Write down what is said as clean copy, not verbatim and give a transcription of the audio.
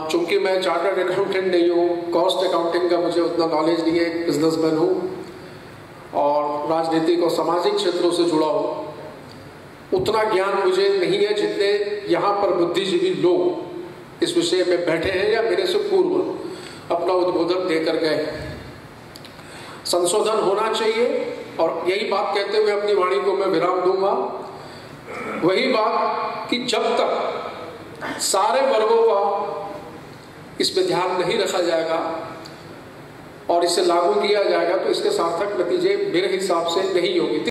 चूंकि मैं chartered accountant नहीं हूँ, कॉस्ट अकाउंटिंग का मुझे उतना नॉलेज नहीं है, बिजनेसमैन हूँ और राजनीतिक और सामाजिक क्षेत्रों से जुड़ा हूँ, उतना ज्ञान मुझे नहीं है जितने यहाँ पर बुद्धिजीवी लोग इस विषय में बैठे हैं या मेरे से पूर्व अपना उद्बोधन देकर गए। संशोधन होना चाहिए और यही बात कहते हुए अपनी वाणी को मैं विराम दूंगा। वही बात कि जब तक सारे वर्गों का इस पे ध्यान नहीं रखा जाएगा और इसे लागू किया जाएगा तो इसके सार्थक नतीजे मेरे हिसाब से नहीं होंगे।